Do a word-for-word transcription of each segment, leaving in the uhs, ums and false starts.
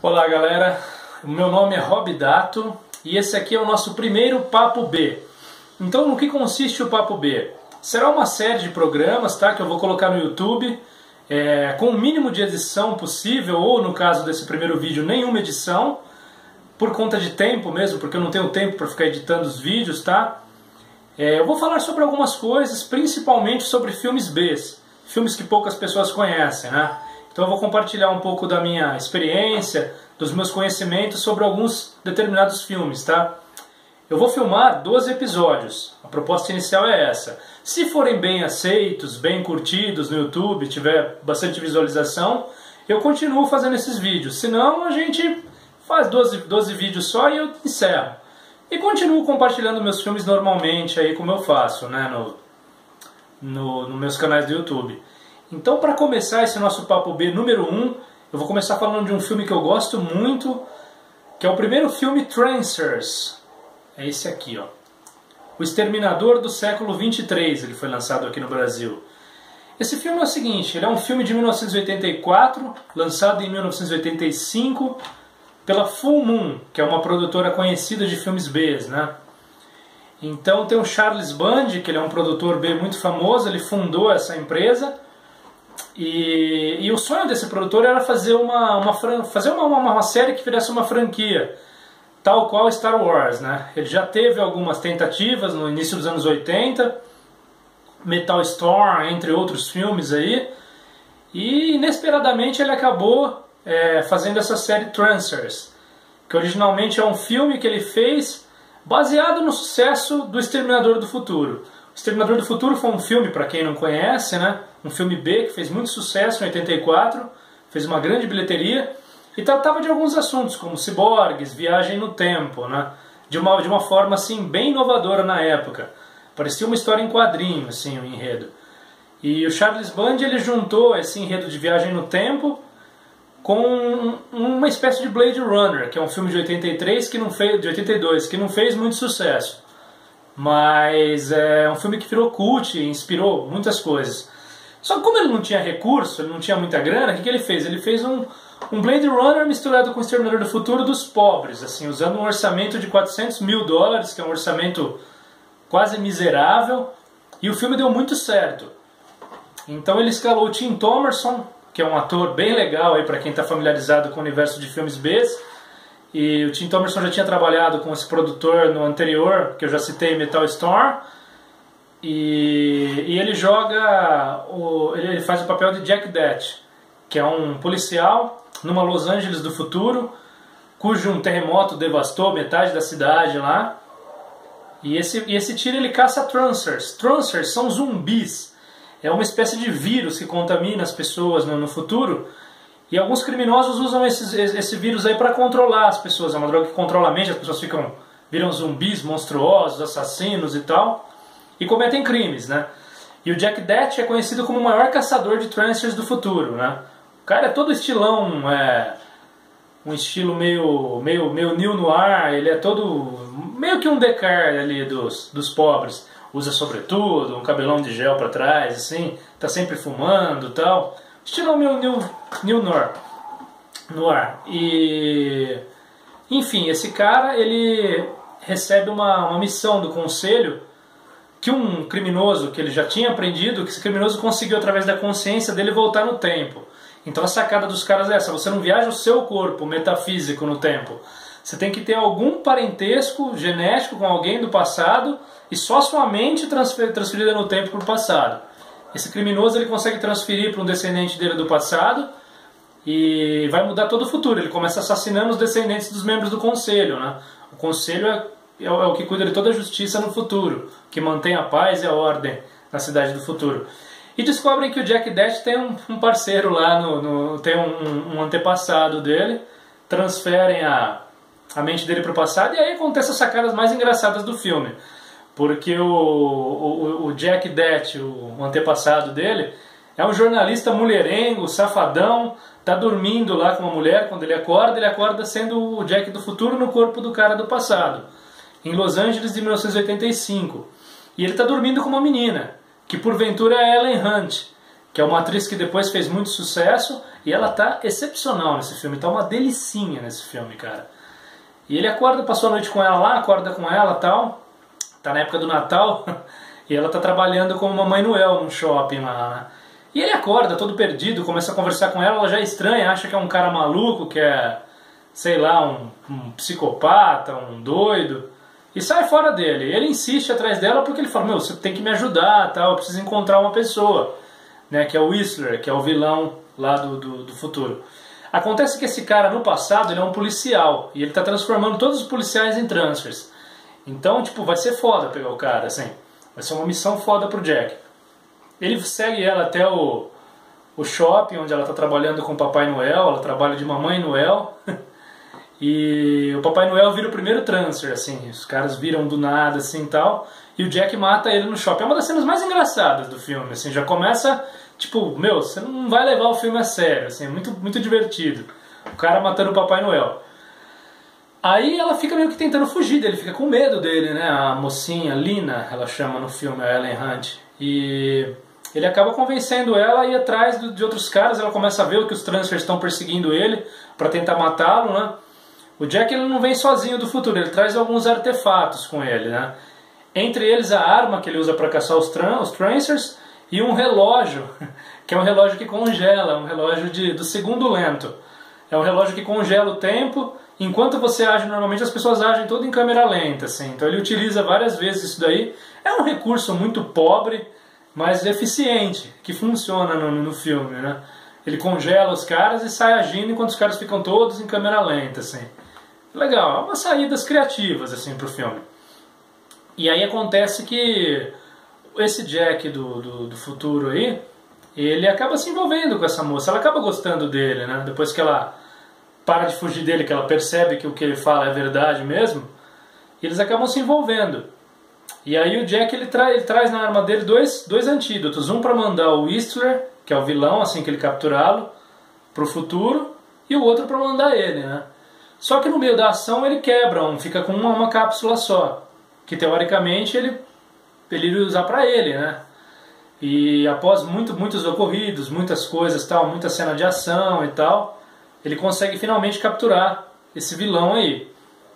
Olá galera, o meu nome é Rob Dato e esse aqui é o nosso primeiro Papo B. Então no que consiste o Papo B? Será uma série de programas, tá, que eu vou colocar no YouTube é, com o mínimo de edição possível, ou no caso desse primeiro vídeo nenhuma edição, por conta de tempo mesmo, porque eu não tenho tempo para ficar editando os vídeos, tá? É, eu vou falar sobre algumas coisas, principalmente sobre filmes B, filmes que poucas pessoas conhecem, né? Então eu vou compartilhar um pouco da minha experiência, dos meus conhecimentos sobre alguns determinados filmes, tá? Eu vou filmar doze episódios, a proposta inicial é essa. Se forem bem aceitos, bem curtidos no YouTube, tiver bastante visualização, eu continuo fazendo esses vídeos. Senão a gente faz doze, doze vídeos só e eu encerro. E continuo compartilhando meus filmes normalmente, aí como eu faço, né, no, no, nos meus canais do YouTube. Então, para começar esse nosso Papo B número um, eu vou começar falando de um filme que eu gosto muito, que é o primeiro filme Trancers. É esse aqui, ó. O Exterminador do século vinte e três, ele foi lançado aqui no Brasil. Esse filme é o seguinte, ele é um filme de mil novecentos e oitenta e quatro, lançado em mil novecentos e oitenta e cinco, pela Full Moon, que é uma produtora conhecida de filmes B, né? Então tem o Charles Band, que ele é um produtor B muito famoso, ele fundou essa empresa. E, e o sonho desse produtor era fazer uma, uma, fazer uma, uma, uma série que virasse uma franquia, tal qual Star Wars, né? Ele já teve algumas tentativas no início dos anos oitenta, Metal Storm, entre outros filmes aí, e inesperadamente ele acabou é, fazendo essa série Trancers, que originalmente é um filme que ele fez baseado no sucesso do Exterminador do Futuro. O Exterminador do Futuro foi um filme, para quem não conhece, né? Um filme B que fez muito sucesso em oitenta e quatro, fez uma grande bilheteria e tratava de alguns assuntos como ciborgues, viagem no tempo, né? De uma, de uma forma assim bem inovadora na época. Parecia uma história em quadrinho, assim, o enredo. E o Charles Band ele juntou esse enredo de viagem no tempo com uma espécie de Blade Runner, que é um filme de oitenta e três que não fez, de oitenta e dois, que não fez muito sucesso. Mas é um filme que virou cult e inspirou muitas coisas. Só que como ele não tinha recurso, ele não tinha muita grana, o que, que ele fez? Ele fez um, um Blade Runner misturado com o Exterminador do Futuro dos pobres, assim, usando um orçamento de quatrocentos mil dólares, que é um orçamento quase miserável, e o filme deu muito certo. Então ele escalou o Tim Thomerson, que é um ator bem legal para quem está familiarizado com o universo de filmes B. E o Tim Thomerson já tinha trabalhado com esse produtor no anterior, que eu já citei, Metal Storm. E, e ele joga, o, ele faz o papel de Jack Det, que é um policial numa Los Angeles do futuro, cujo um terremoto devastou metade da cidade lá. E esse, e esse tiro ele caça Trancers. Trancers são zumbis. É uma espécie de vírus que contamina as pessoas no, no futuro. E alguns criminosos usam esses, esse vírus aí para controlar as pessoas. É uma droga que controla a mente, as pessoas ficam, viram zumbis monstruosos, assassinos e tal, e cometem crimes, né? E o Jack Det é conhecido como o maior caçador de Trancers do futuro, né? O cara é todo estilão, é, um estilo meio, meio, meio neo-noir, ele é todo meio que um Descartes ali dos, dos pobres. Usa sobretudo, um cabelão de gel para trás, assim, tá sempre fumando e tal. Estilo meio New, new Noir. Noir. E, enfim, esse cara ele recebe uma, uma missão do conselho que um criminoso que ele já tinha aprendido, que esse criminoso conseguiu através da consciência dele voltar no tempo. Então a sacada dos caras é essa, você não viaja o seu corpo metafísico no tempo. Você tem que ter algum parentesco genético com alguém do passado e só sua mente transfer, transferida no tempo para o passado. Esse criminoso ele consegue transferir para um descendente dele do passado e vai mudar todo o futuro. Ele começa assassinando os descendentes dos membros do conselho, né? O conselho é, é o que cuida de toda a justiça no futuro, que mantém a paz e a ordem na cidade do futuro. E descobrem que o Jack Det tem um, um parceiro lá, no, no, tem um, um antepassado dele, transferem a, a mente dele para o passado e aí acontecem as sacadas mais engraçadas do filme. Porque o, o, o Jack Det, o antepassado dele, é um jornalista mulherengo, safadão, tá dormindo lá com uma mulher, quando ele acorda, ele acorda sendo o Jack do futuro no corpo do cara do passado, em Los Angeles de mil novecentos e oitenta e cinco. E ele tá dormindo com uma menina, que porventura é a Ellen Hunt, que é uma atriz que depois fez muito sucesso, e ela tá excepcional nesse filme, tá uma delicinha nesse filme, cara. E ele acorda, passou a noite com ela lá, acorda com ela e tal, tá na época do Natal, e ela tá trabalhando como Mamãe Noel num shopping lá, né? E ele acorda todo perdido, começa a conversar com ela, ela já é estranha, acha que é um cara maluco, que é, sei lá, um, um psicopata, um doido, e sai fora dele. Ele insiste atrás dela porque ele fala, meu, você tem que me ajudar, tal, eu preciso encontrar uma pessoa, né, que é o Whistler, que é o vilão lá do, do, do futuro. Acontece que esse cara no passado ele é um policial, e ele está transformando todos os policiais em transfers. Então, tipo, vai ser foda pegar o cara, assim, vai ser uma missão foda pro Jack. Ele segue ela até o, o shopping onde ela está trabalhando com o Papai Noel, ela trabalha de Mamãe Noel, e o Papai Noel vira o primeiro transfer, assim, os caras viram do nada, assim, e tal, e o Jack mata ele no shopping. É uma das cenas mais engraçadas do filme, assim, já começa, tipo, meu, você não vai levar o filme a sério, assim, é muito, muito divertido, o cara matando o Papai Noel. Aí ela fica meio que tentando fugir dele, fica com medo dele, né, a mocinha, Lina, ela chama no filme, a Ellen Hunt, e ele acaba convencendo ela a ir atrás de outros caras. Ela começa a ver que os transfers estão perseguindo ele para tentar matá-lo, né? O Jack ele não vem sozinho do futuro, ele traz alguns artefatos com ele, né? Entre eles a arma que ele usa para caçar os, tran os Trancers e um relógio, que é um relógio que congela, um relógio de, do segundo lento. É um relógio que congela o tempo. Enquanto você age normalmente, as pessoas agem tudo em câmera lenta, assim. Então ele utiliza várias vezes isso daí. É um recurso muito pobre, mas eficiente, que funciona no, no filme, né? Ele congela os caras e sai agindo enquanto os caras ficam todos em câmera lenta, assim. Legal, é umas saídas criativas, assim, pro filme. E aí acontece que esse Jack do, do, do futuro aí, ele acaba se envolvendo com essa moça, ela acaba gostando dele, né? Depois que ela para de fugir dele, que ela percebe que o que ele fala é verdade mesmo, eles acabam se envolvendo. E aí o Jack ele, tra ele traz na arma dele dois, dois antídotos, um para mandar o Whistler, que é o vilão, assim que ele capturá-lo, pro futuro, e o outro para mandar ele, né? Só que no meio da ação ele quebra um, fica com uma, uma cápsula só, que teoricamente ele, ele iria usar para ele, né? E após muito, muitos ocorridos, muitas coisas, tal, muita cena de ação e tal, ele consegue finalmente capturar esse vilão aí.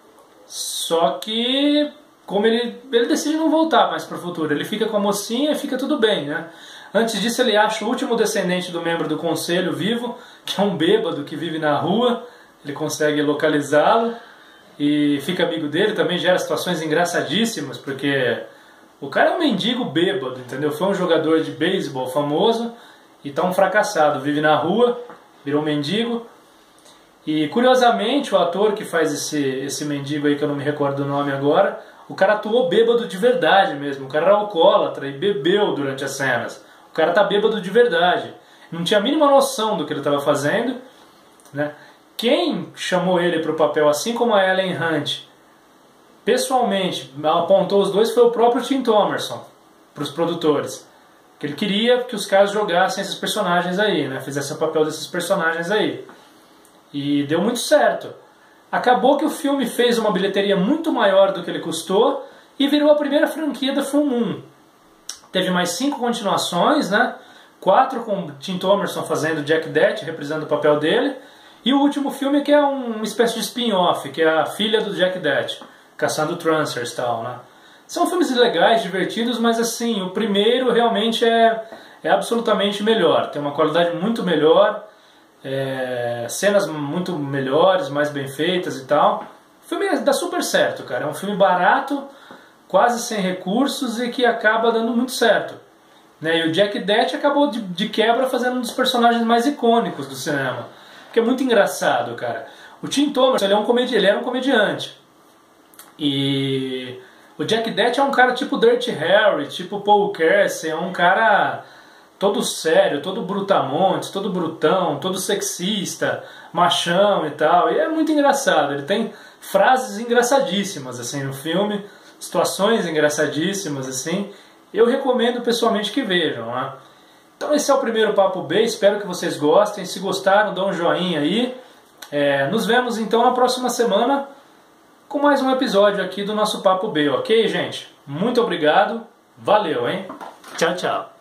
Só que, como ele, ele decide não voltar mais para o futuro, ele fica com a mocinha e fica tudo bem, né? Antes disso ele acha o último descendente do membro do conselho vivo, que é um bêbado que vive na rua, ele consegue localizá-lo e fica amigo dele, também gera situações engraçadíssimas, porque o cara é um mendigo bêbado, entendeu? Foi um jogador de beisebol famoso e tá um fracassado, vive na rua, virou mendigo. E curiosamente o ator que faz esse, esse mendigo aí, que eu não me recordo o nome agora, o cara atuou bêbado de verdade mesmo, o cara era alcoólatra e bebeu durante as cenas. O cara tá bêbado de verdade, não tinha a mínima noção do que ele estava fazendo, né? Quem chamou ele para o papel, assim como a Ellen Hunt, pessoalmente apontou os dois, foi o próprio Tim Thomerson, para os produtores. Que ele queria que os caras jogassem esses personagens aí, né? Fizessem o papel desses personagens aí. E deu muito certo. Acabou que o filme fez uma bilheteria muito maior do que ele custou e virou a primeira franquia da Full Moon. Teve mais cinco continuações, né? Quatro com Tim Thomerson fazendo Jack Det, reprisando o papel dele. E o último filme que é uma espécie de spin-off, que é a filha do Jack Det, caçando Trancers e tal, né? São filmes legais, divertidos, mas assim, o primeiro realmente é, é absolutamente melhor. Tem uma qualidade muito melhor, é, cenas muito melhores, mais bem feitas e tal. O filme dá super certo, cara. É um filme barato, quase sem recursos e que acaba dando muito certo, né? E o Jack Det acabou de, de quebra fazendo um dos personagens mais icônicos do cinema, que é muito engraçado, cara. O Tim Thomerson, ele, é um comedi ele era um comediante. E o Jack Det é um cara tipo Dirty Harry, tipo Paul Kersey, é um cara todo sério, todo brutamontes, todo brutão, todo sexista, machão e tal. E é muito engraçado, ele tem frases engraçadíssimas assim no filme, situações engraçadíssimas assim. Eu recomendo pessoalmente que vejam, né? Então esse é o primeiro Papo B, espero que vocês gostem. Se gostaram, dá um joinha aí. É, nos vemos então na próxima semana com mais um episódio aqui do nosso Papo B, ok, gente? Muito obrigado, valeu, hein? Tchau, tchau.